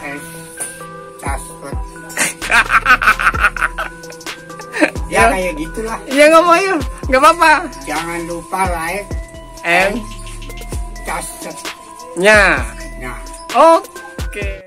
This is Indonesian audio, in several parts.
Caspet. Ya kayak gitulah. Iya nggak mau yuk, nggak apa-apa. Jangan lupa like And caspetnya. Nah, oke.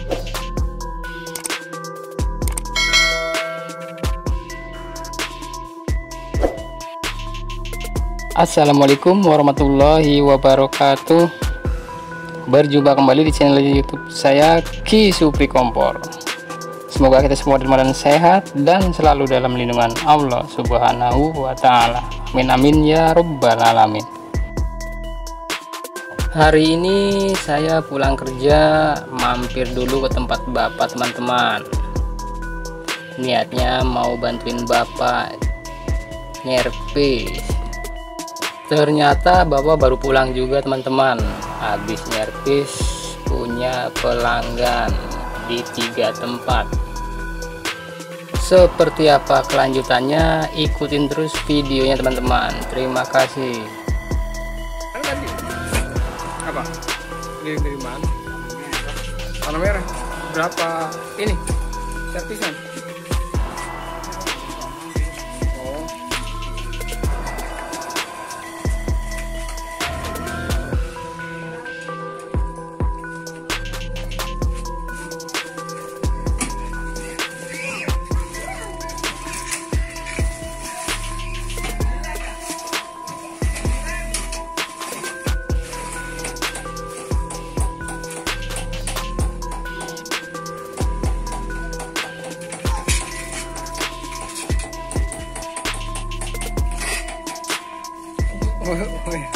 Assalamualaikum warahmatullahi wabarakatuh. Berjumpa kembali di channel YouTube saya, Ki Supri Kompor. Semoga kita semua dalam sehat dan selalu dalam lindungan Allah Subhanahu wa Ta'ala. Amin amin ya Rabbal alamin. Hari ini saya pulang kerja, mampir dulu ke tempat bapak teman-teman. Niatnya mau bantuin bapak nyerpis. Ternyata bapak baru pulang juga teman-teman. Habis nyerpis punya pelanggan di 3 tempat. Seperti apa kelanjutannya, ikutin terus videonya teman-teman. Terima kasih. Apa? Dari mana? Warna merah. Berapa ini? Serpisan. Oh. Oh, ya.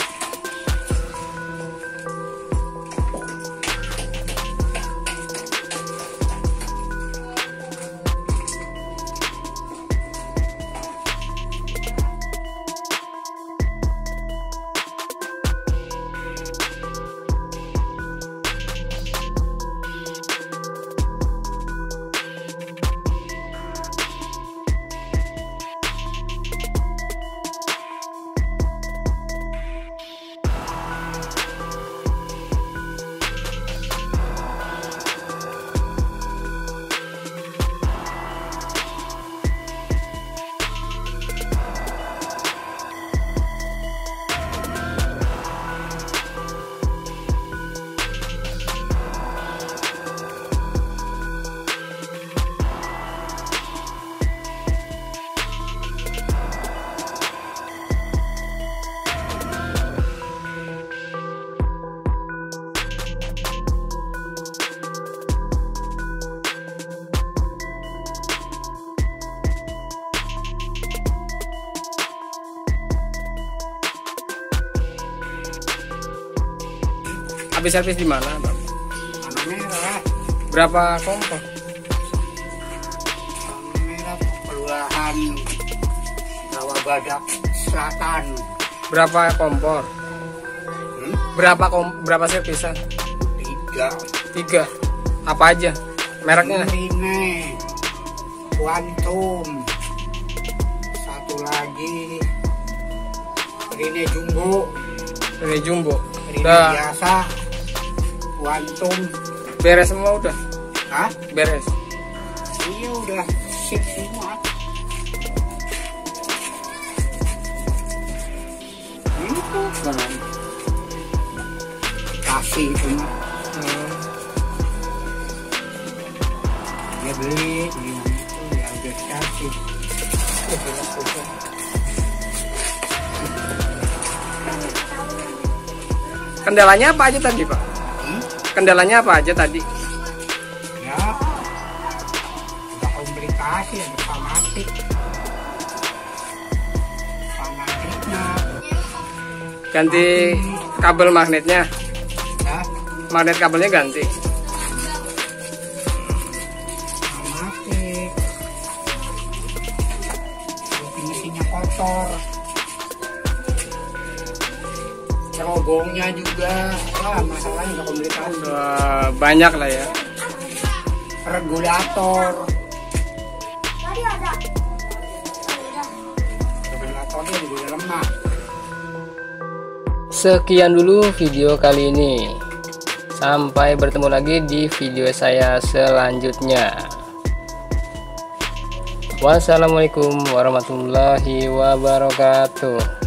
Habis servis di mana, Bang? warna merah. Berapa kompor? Warna merah Kelurahan Rawabadak Selatan. Berapa kompor? Berapa servisan? 3. 3. Apa aja? Mereknya? Rine, Quantum. Satu lagi Rine Jumbo. Ini jumbo. Rine Udah biasa. Quantum. beres semua udah? Hah? Beres. Iya udah sip semua. Itu kan kasih itu mah. Dia beli itu ya udah kasih. Kendalanya apa aja tadi, Pak? Kendalanya apa aja tadi? Ya udah komplikasi ya fanatik. Fanatiknya Ganti kabel magnetnya. ya Magnet kabelnya ganti. fanatik. Terus mesinnya kotor. Cerobongnya juga, wah masalahnya udah komplikasi. Banyak lah ya. Regulator. Regulatornya juga lemah. Sekian dulu video kali ini. Sampai bertemu lagi di video saya selanjutnya. Wassalamualaikum warahmatullahi wabarakatuh.